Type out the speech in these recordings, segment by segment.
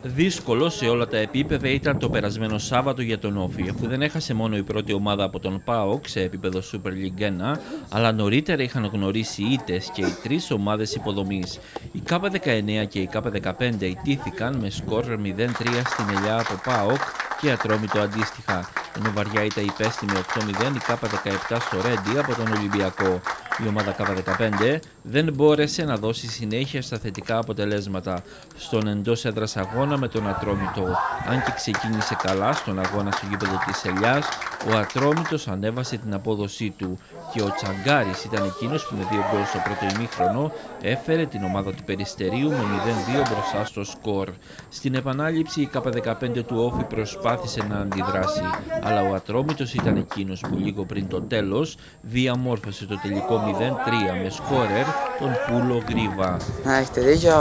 Δύσκολο σε όλα τα επίπεδα ήταν το περασμένο Σάββατο για τον Όφη, αφού δεν έχασε μόνο η πρώτη ομάδα από τον ΠΑΟΚ σε επίπεδο Super League 1, αλλά νωρίτερα είχαν γνωρίσει ήττες και οι τρεις ομάδες υποδομής. Η K19 και η K15 ιτήθηκαν με σκορ 0-3 στην Ελιά από ΠΑΟΚ και Ατρόμητο αντίστοιχα, ενώ βαριά ήττα υπέστη με 8-0 η K17 στο Ρέντι από τον Ολυμπιακό. Η ομάδα K15 δεν μπόρεσε να δώσει συνέχεια στα θετικά αποτελέσματα στον εντός έδρας αγώνα με τον Ατρόμητο. Αν και ξεκίνησε καλά στον αγώνα στο γήπεδο της Ελιάς, ο Ατρόμητος ανέβασε την απόδοσή του και ο Τσαγκάρης ήταν εκείνος που με 2 γκολ στο πρώτο ημίχρονο έφερε την ομάδα του Περιστερίου με 0-2 μπροστά στο σκορ. Στην επανάληψη η K15 του Όφη προσπάθησε να αντιδράσει, αλλά ο Ατρόμητος ήταν εκείνος που λίγο πριν το τέλος διαμόρφωσε το τελικό 0-3 με σκόρερ τον Πούλο Γρίβα. Έχετε δίκιο,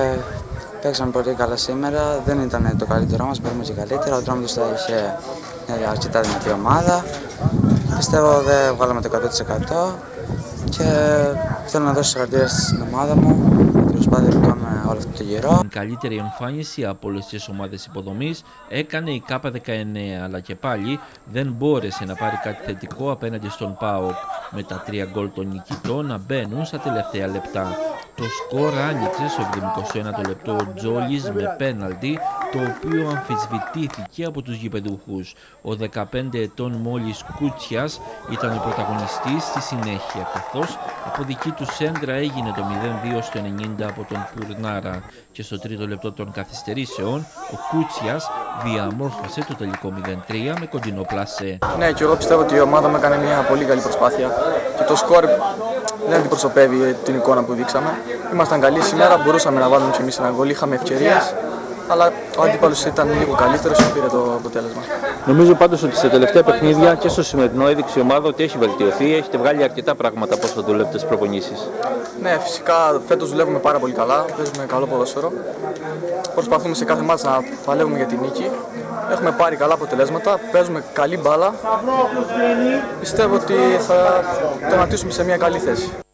παίξαμε πολύ καλά σήμερα, δεν ήταν το καλύτερό μας, μπορούμε και καλύτερα. Ο Ατρόμητος θα είχε μια αρκετά δυνατή ομάδα. Πιστεύω δεν βγάλαμε το 100% και θέλω να δώσω συγχαρητήρια στην ομάδα μου για την προσπάθεια που κάνουμε όλο αυτό το γύρο. Την καλύτερη εμφάνιση από όλες τις ομάδες υποδομής έκανε η K19, αλλά και πάλι δεν μπόρεσε να πάρει κάτι θετικό απέναντι στον ΠΑΟΚ, με τα 3 γκολ των νικητών να μπαίνουν στα τελευταία λεπτά. Το σκορ άνοιξε στο 71ο λεπτό ο Τζόλης με πέναλτι, το οποίο αμφισβητήθηκε από τους γηπεδούχους. Ο 15 ετών μόλις Κούτσιας ήταν ο πρωταγωνιστής στη συνέχεια, καθώς από δική του σέντρα έγινε το 0-2 στο 90 από τον Πουρνάρα και στο τρίτο λεπτό των καθυστερήσεων ο Κούτσιας διαμόρφωσε το τελικό 0-3 με κοντινό πλασέ. Ναι, και εγώ πιστεύω ότι η ομάδα μου έκανε μια πολύ καλή προσπάθεια και το σκορ δεν αντιπροσωπεύει την εικόνα που δείξαμε. Ήμασταν καλοί σήμερα, μπορούσαμε να βάλουμε και εμείς ένα γκολ, είχαμε ευκαιρίες, αλλά ο αντίπαλος ήταν λίγο καλύτερος και πήρε το αποτέλεσμα. Νομίζω πάντως ότι σε τελευταία παιχνίδια και στο σημερινό έδειξε η ομάδα ότι έχει βελτιωθεί, έχετε βγάλει αρκετά πράγματα πώς θα δουλεύετε στις προπονήσεις. Ναι, φυσικά φέτος δουλεύουμε πάρα πολύ καλά, παίζουμε καλό ποδόσφαιρο. Προσπαθούμε σε κάθε μάτς να παλεύουμε για την νίκη. Έχουμε πάρει καλά αποτελέσματα, παίζουμε καλή μπάλα. Πιστεύω ότι θα τερματίσουμε σε μια καλή θέση.